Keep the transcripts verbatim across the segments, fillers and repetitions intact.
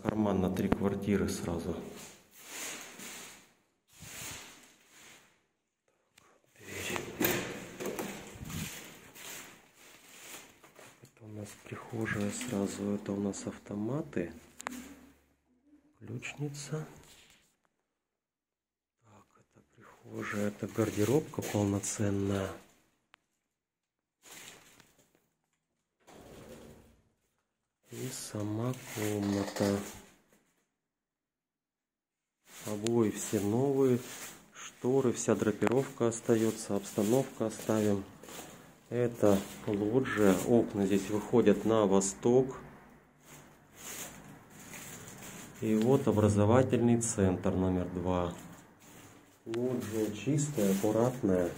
Карман на три квартиры сразу. Это у нас прихожая сразу. Это у нас автоматы. Ключница. Так, это прихожая. Это гардеробка полноценная. И сама комната. Обои все новые. Шторы, вся драпировка остается. Обстановка оставим. Это лоджия. Окна здесь выходят на восток. И вот образовательный центр номер два. Лоджия чистая, аккуратная.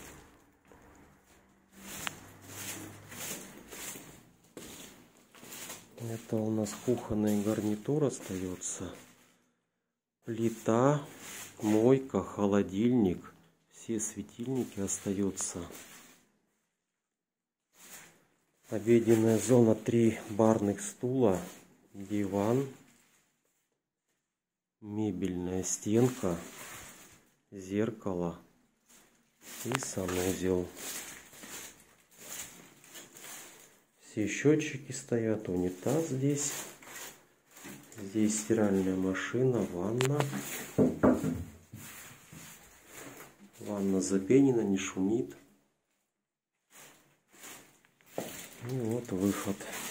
Это у нас кухонный гарнитур остается. Плита, мойка, холодильник. Все светильники остаются. Обеденная зона, три барных стула, диван, мебельная стенка, зеркало и санузел. Все счетчики стоят, унитаз здесь. Здесь стиральная машина, ванна. Ванна запенена, не шумит. И вот выход.